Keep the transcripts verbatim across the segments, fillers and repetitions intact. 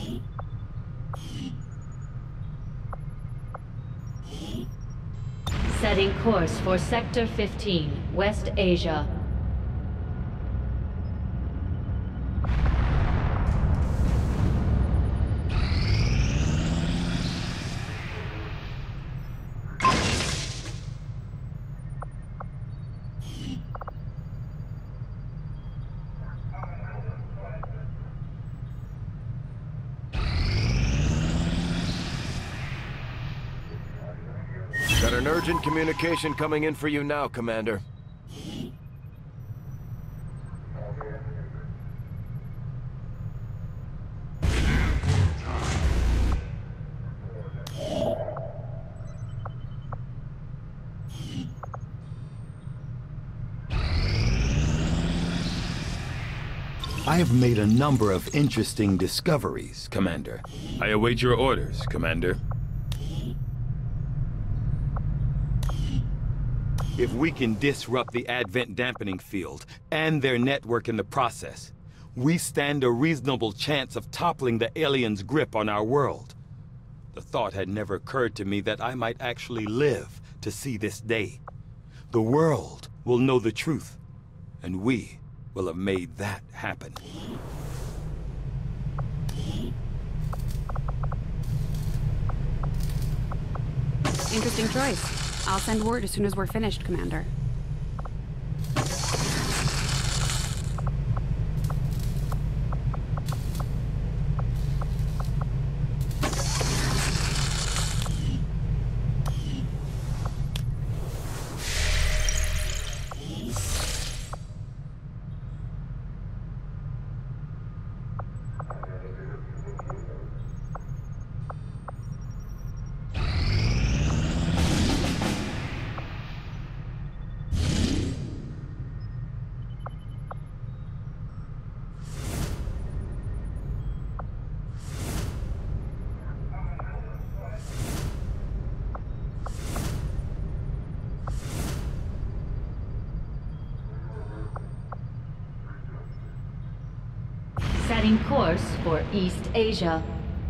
Setting course for Sector fifteen, West Asia. Got an urgent communication coming in for you now, Commander. I have made a number of interesting discoveries, Commander. I await your orders, Commander. If we can disrupt the Advent dampening field and their network in the process, we stand a reasonable chance of toppling the aliens' grip on our world. The thought had never occurred to me that I might actually live to see this day. The world will know the truth, and we will have made that happen. Interesting choice. I'll send word as soon as we're finished, Commander. Setting course for East Asia.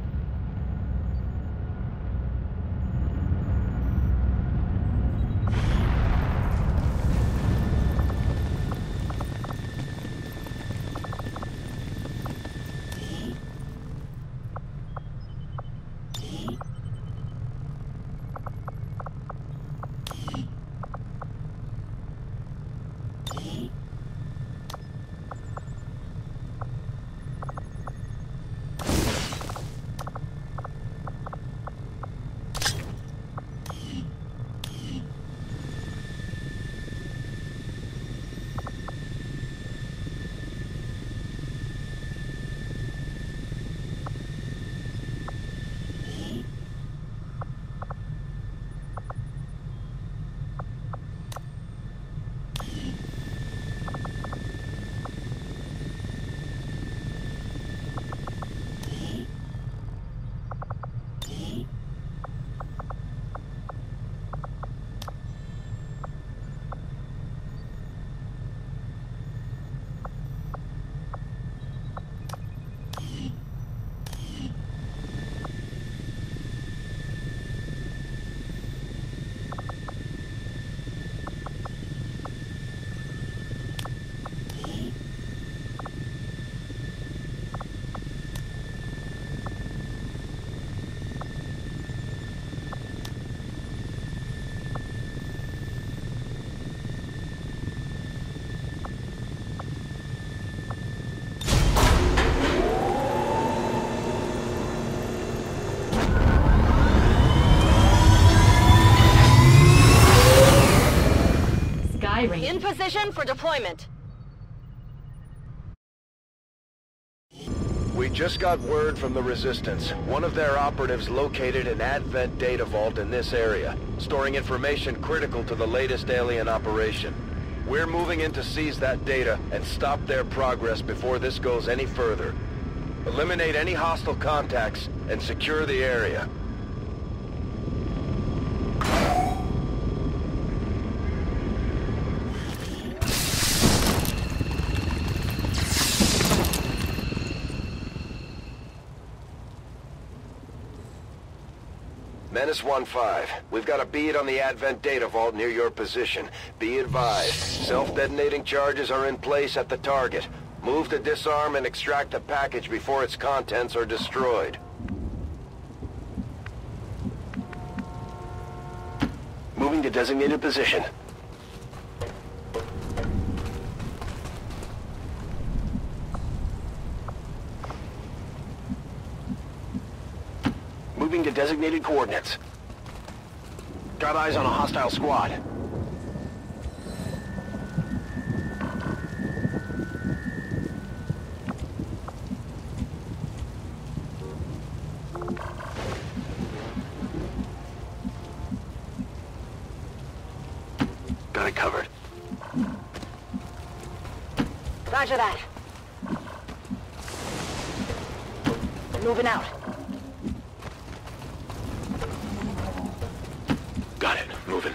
In position for deployment. We just got word from the Resistance. One of their operatives located an Advent data vault in this area, storing information critical to the latest alien operation. We're moving in to seize that data and stop their progress before this goes any further. Eliminate any hostile contacts and secure the area. Menace one five, we've got a bead on the Advent data vault near your position. Be advised, self-detonating charges are in place at the target. Move to disarm and extract the package before its contents are destroyed. Moving to designated position. Moving to designated coordinates. Got eyes on a hostile squad. Got it covered. Roger that. Moving out. Got it. Moving.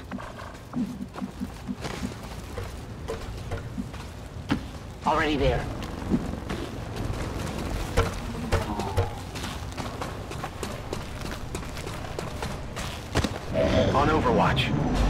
Already there. On Overwatch.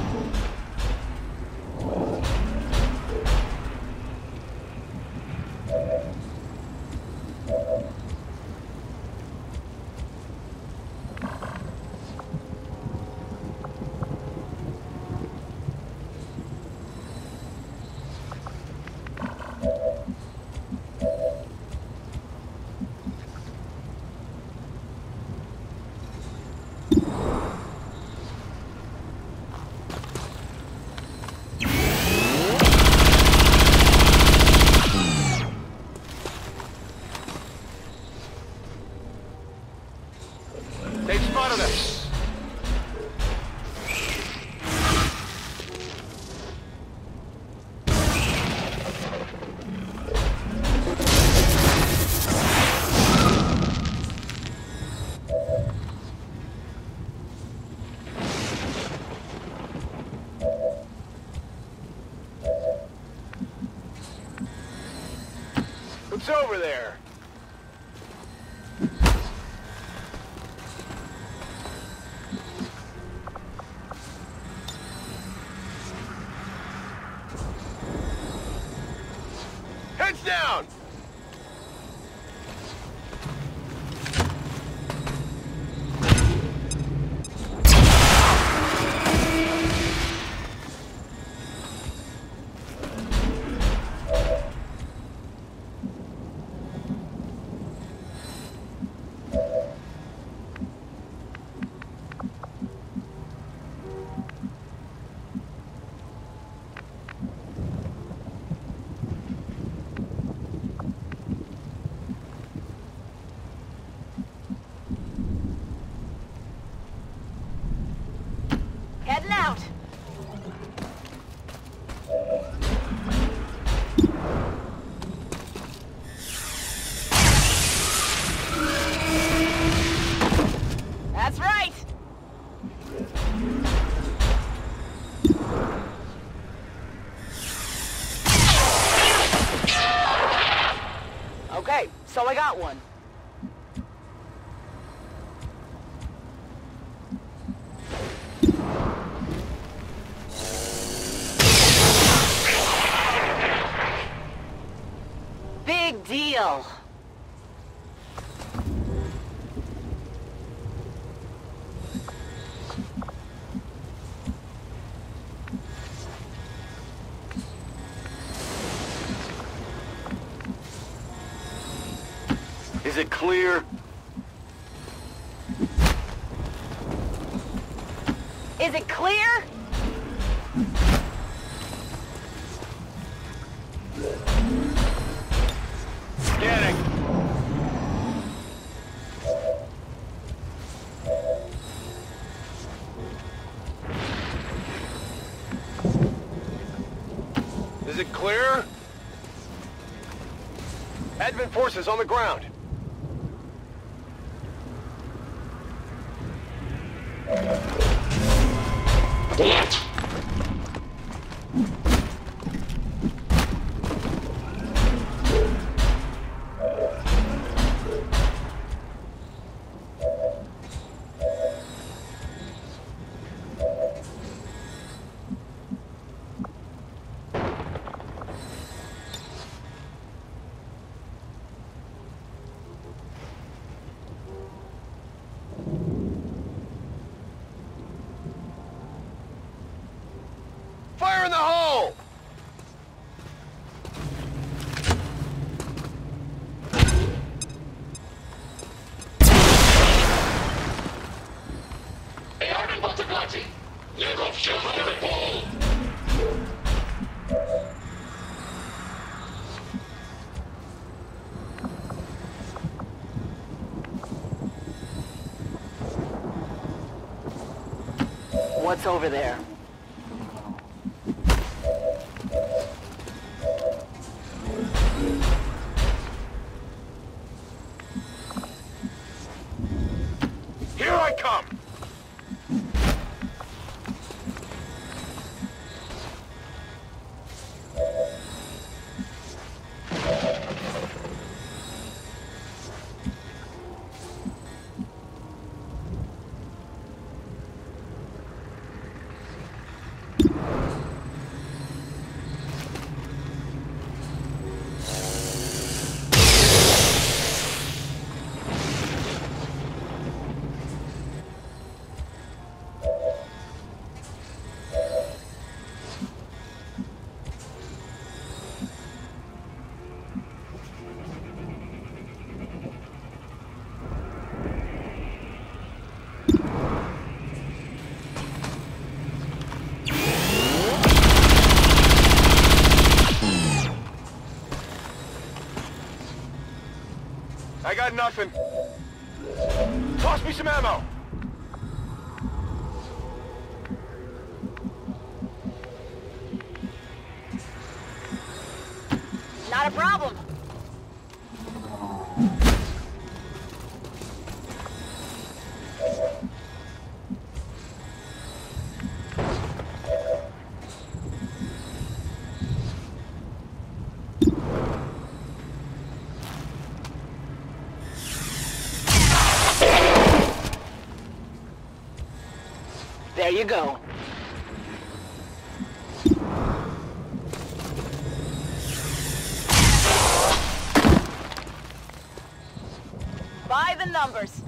They've spotted us. What's over there? Heads down! Heading out. That's right. Okay, so I got one. Big deal. Is it clear? Is it clear? Scanning. Is it clear? Advent forces on the ground. Damn it! Fire in the hole! What's over there? Here I come! I got nothing. Toss me some ammo. Not a problem. There you go. By the numbers.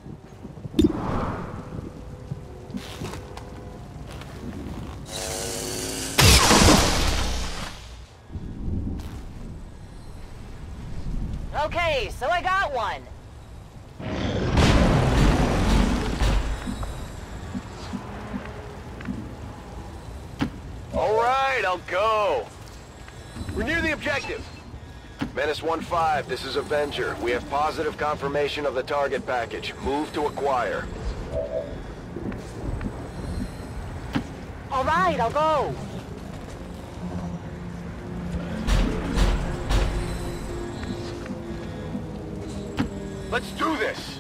Okay, so I got one. All right, I'll go. We're near the objective. Menace one five, this is Avenger. We have positive confirmation of the target package. Move to acquire. All right, I'll go. Let's do this.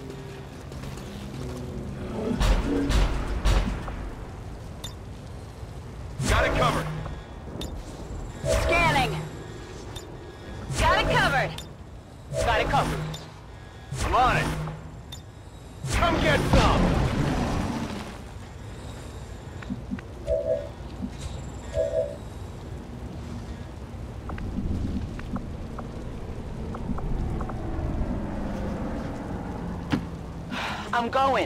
Got it covered. Scanning. Got it covered. Got it covered. I'm on it. Come get some. I'm going.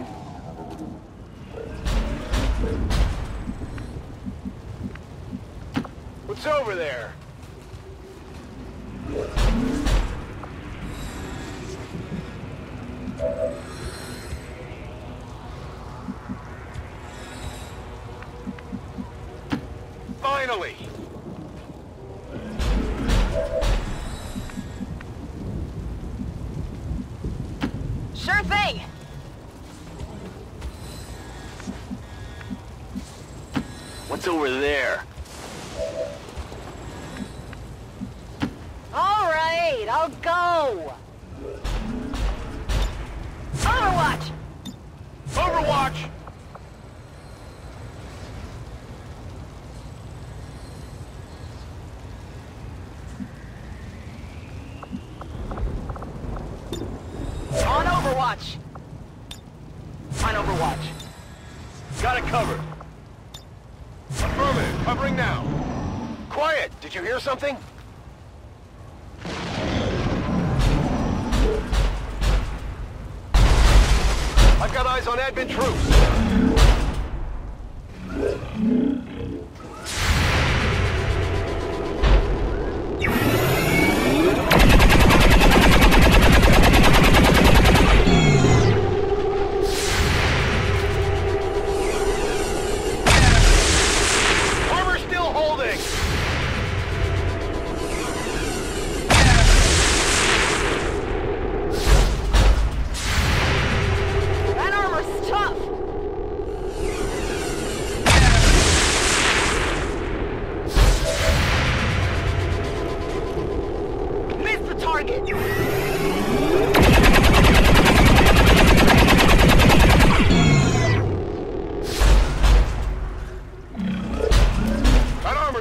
What's over there? Finally! Sure thing. What's over there? All right, I'll go. Overwatch! Overwatch! On Overwatch. On Overwatch. Got it covered. Affirmative, covering now. Quiet, did you hear something? I've got eyes on Advent troops.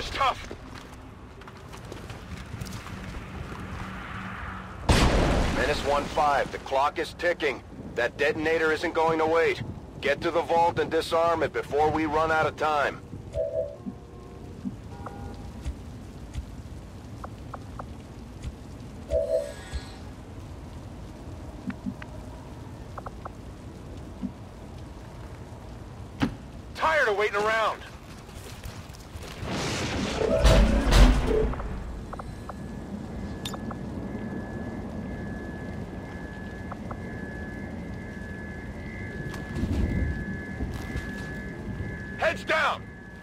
was tough. Menace one five, the clock is ticking. That detonator isn't going to wait. Get to the vault and disarm it before we run out of time. Tired of waiting around. Heads down!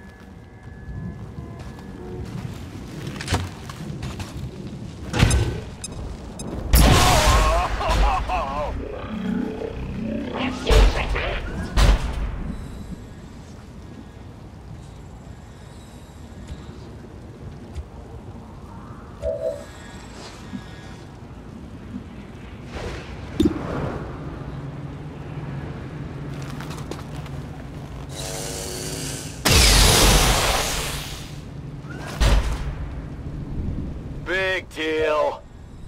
Big deal.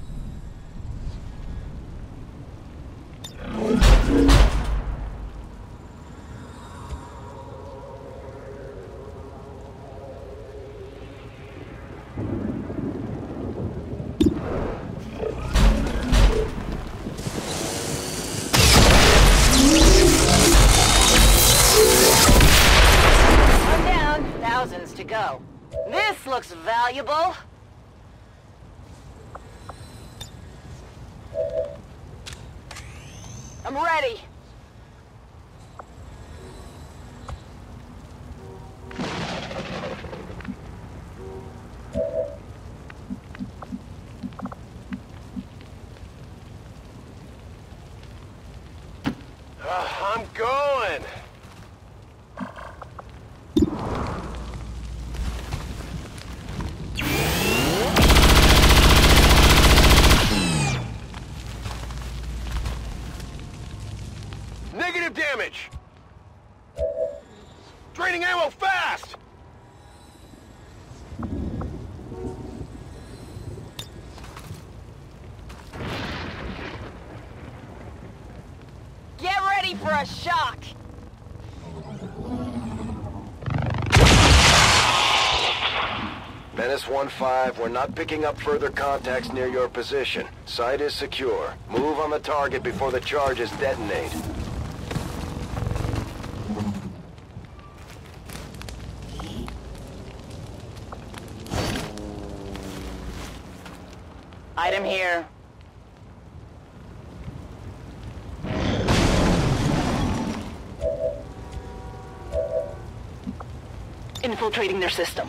I'm down. Thousands to go. This looks valuable. I'm ready. Uh, I'm going. Negative damage! Draining ammo fast! Get ready for a shock. Menace one five, we're not picking up further contacts near your position. Site is secure. Move on the target before the charges detonate. Item here. Infiltrating their system.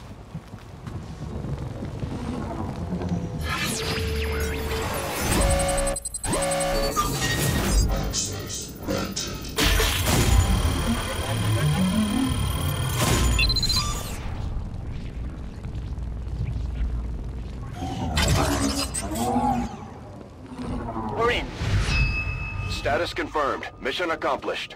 We're in. Status confirmed. Mission accomplished.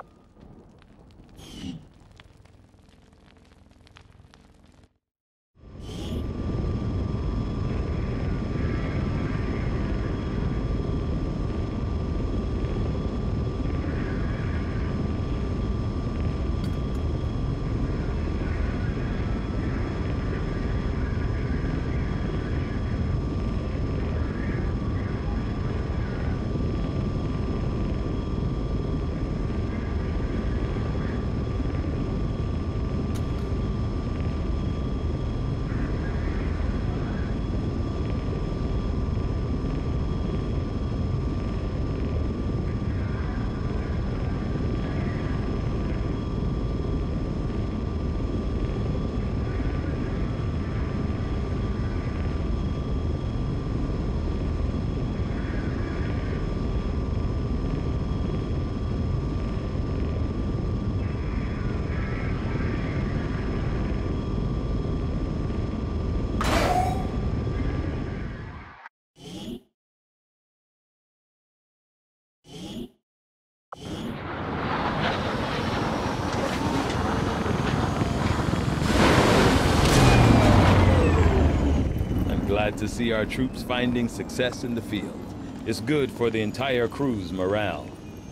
glad to see our troops finding success in the field. It's good for the entire crew's morale.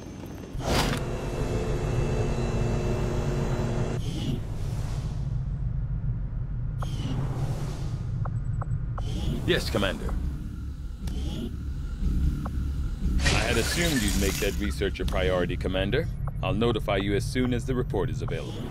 Yes, Commander. I had assumed you'd make that research a priority, Commander. I'll notify you as soon as the report is available.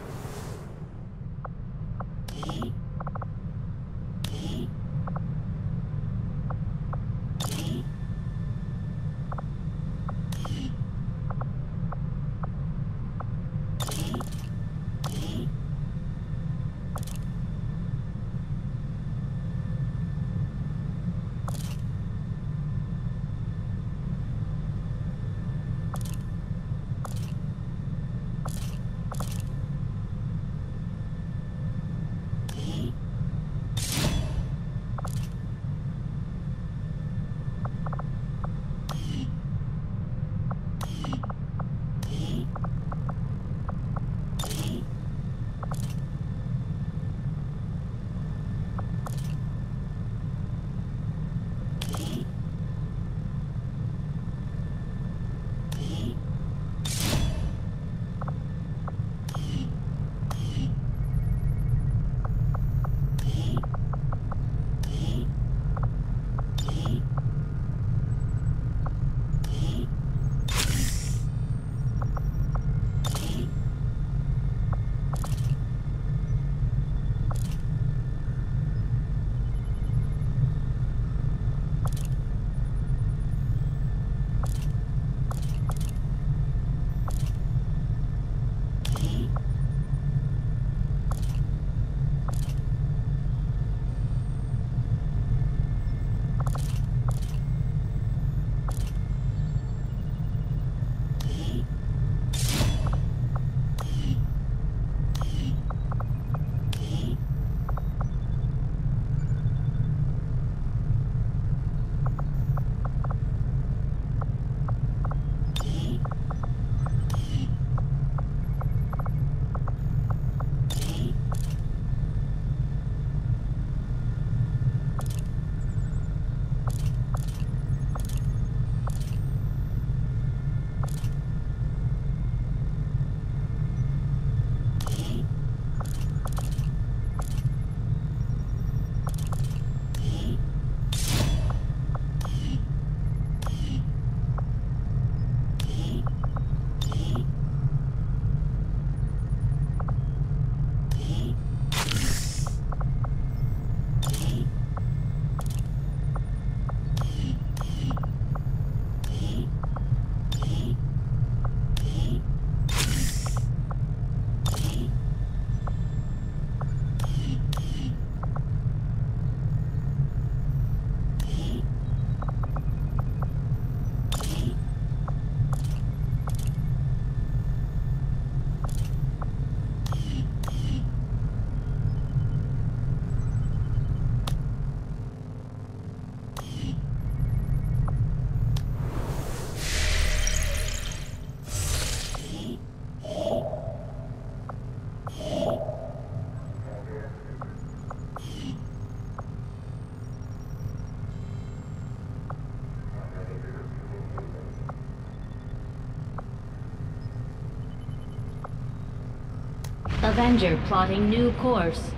Avenger plotting new course.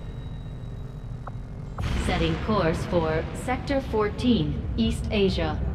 Setting course for Sector fourteen, East Asia.